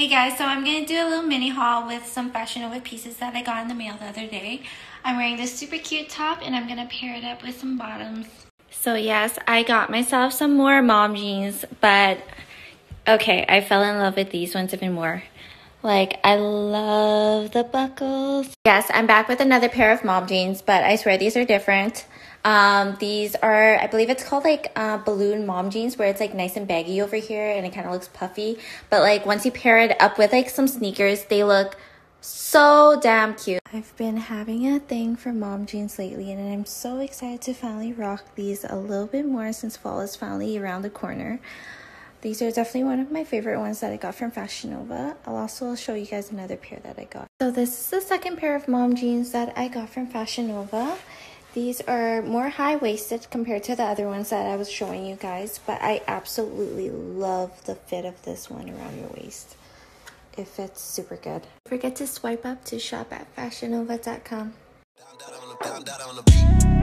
Hey guys, so I'm going to do a little mini haul with some Fashion Nova pieces that I got in the mail the other day. I'm wearing this super cute top and I'm going to pair it up with some bottoms. So yes, I got myself some more mom jeans, but okay, I fell in love with these ones even more. Like, I love the buckles. Yes, I'm back with another pair of mom jeans, but I swear these are different. These are, I believe it's called like balloon mom jeans, where it's like nice and baggy over here and it kind of looks puffy. But like once you pair it up with like some sneakers, they look so damn cute. I've been having a thing for mom jeans lately, and I'm so excited to finally rock these a little bit more since fall is finally around the corner. These are definitely one of my favorite ones that I got from Fashion Nova. I'll also show you guys another pair that I got. So this is the second pair of mom jeans that I got from Fashion Nova. These are more high-waisted compared to the other ones that I was showing you guys, but I absolutely love the fit of this one around your waist. It fits super good. Don't forget to swipe up to shop at fashionnova.com.